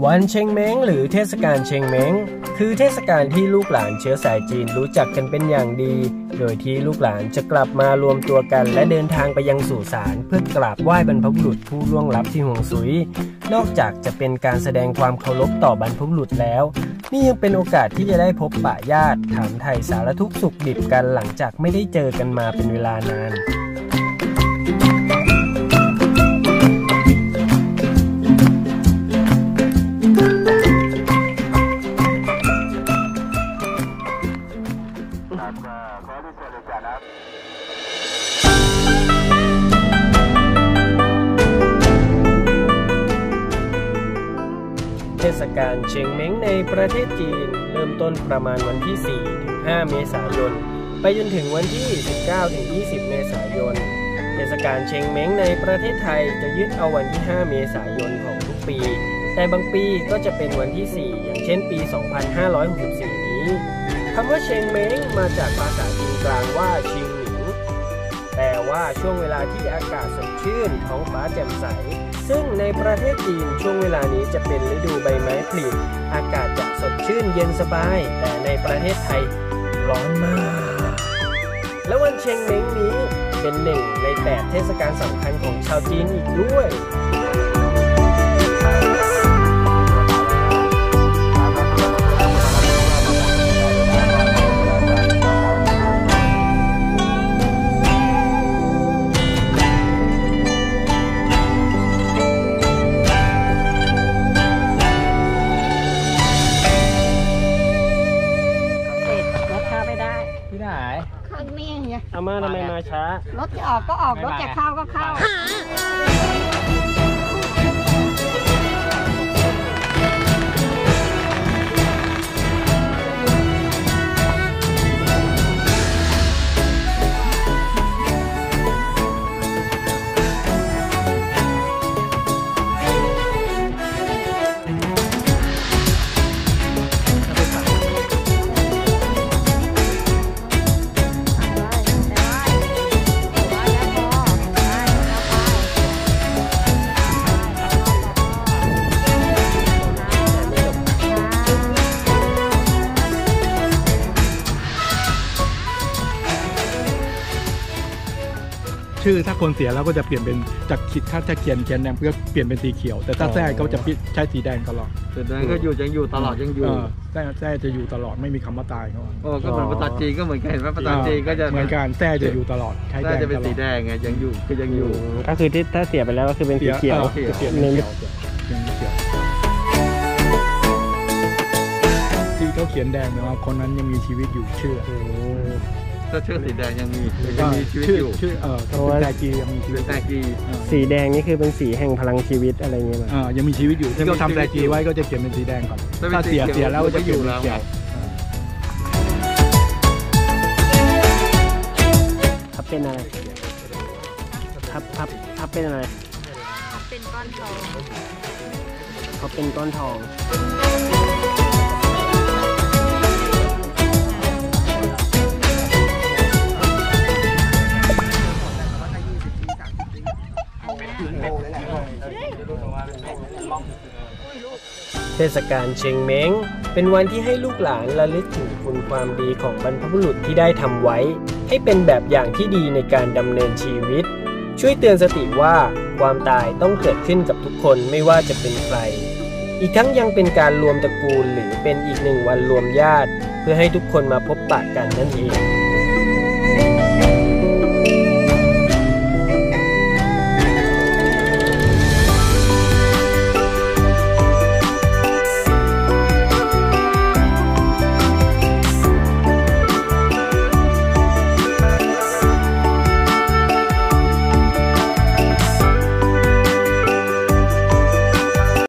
วันเชงเม้งหรือเทศกาลเชงเม้งคือเทศกาลที่ลูกหลานเชื้อสายจีนรู้จักกันเป็นอย่างดีโดยที่ลูกหลานจะกลับมารวมตัวกันและเดินทางไปยังสุสานเพื่อกราบไหว้บรรพบุรุษผู้ล่วงลับที่ห่วงสุยนอกจากจะเป็นการแสดงความเคารพต่อบรรพบุรุษแล้วนี่ยังเป็นโอกาสที่จะได้พบปะญาติถามไถ่สารทุกข์สุขดิบกันหลังจากไม่ได้เจอกันมาเป็นเวลานานเทศกาลเชงเม้งในประเทศจีนเริ่มต้นประมาณวันที่ 4-5 เมษายนไปจนถึงวันที่ 19-20 เมษายนเทศกาลเชงเม้งในประเทศไทยจะยึดเอาวันที่ 5 เมษายนของทุกปีแต่บางปีก็จะเป็นวันที่ 4 อย่างเช่นปี 2564 นี้คำว่าเชงเม้งมาจากภาษาจีนกลางว่าชิงหมิงแปลว่าช่วงเวลาที่อากาศสดชื่นท้องฟ้าแจ่มใสซึ่งในประเทศจีนช่วงเวลานี้จะเป็นฤดูใบไม้ผลิอากาศจะสดชื่นเย็นสบายแต่ในประเทศไทยร้อนมากและวันเชงเม้งนี้เป็นหนึ่งใน8เทศกาลสำคัญของชาวจีนอีกด้วยอาม่าทำไมมาช้ารถจะออกก็ออกรถจะเข้าก็เข้าชื่อถ้าคนเสียแล้วก็จะเปลี่ยนเป็นจากขีดถ้าจะเขียนแดงก็เปลี่ยนเป็นสีเขียวแต่ถ้าแท้เขาจะใช้สีแดงตลอดสีแดงก็ยังอยู่ตลอดยังอยู่แท้จะอยู่ตลอดไม่มีคำว่าตายเขาก็เหมือนภาษาจีนก็เหมือนกันเห็นไหมภาษาจีนก็จะเหมือนกันแท้จะอยู่ตลอดใช้แดงจะเป็นสีแดงไงยังอยู่คือยังอยู่ก็คือที่ถ้าเสียไปแล้วก็คือเป็นสีเขียวเปลี่ยนเป็นเขียวที่เขาเขียนแดงนะว่าคนนั้นยังมีชีวิตอยู่เชื่อถ้าชื่อสีแดงยังมีชีวิตอยู่ชื่อเป็นแตกียังมีชีวิตแตกีสีแดงนี่คือเป็นสีแห่งพลังชีวิตอะไรเงี้ยมั้ยยังมีชีวิตอยู่ที่เขาทำแตกีไว้ก็จะเขียนเป็นสีแดงก่อนถ้าเสียแล้วก็จะเขียนเป็นเขียวทับเป็นอะไรทับเป็นอะไรเป็นก้อนทองเขาเป็นก้อนทองเทศกาลเชงเม้งเป็นวันที่ให้ลูกหลานระลึกถึงคุณความดีของบรรพบุรุษที่ได้ทำไว้ให้เป็นแบบอย่างที่ดีในการดำเนินชีวิตช่วยเตือนสติว่าความตายต้องเกิดขึ้นกับทุกคนไม่ว่าจะเป็นใครอีกทั้งยังเป็นการรวมตระกูลหรือเป็นอีกหนึ่งวันรวมญาติเพื่อให้ทุกคนมาพบปะกันนั่นเอง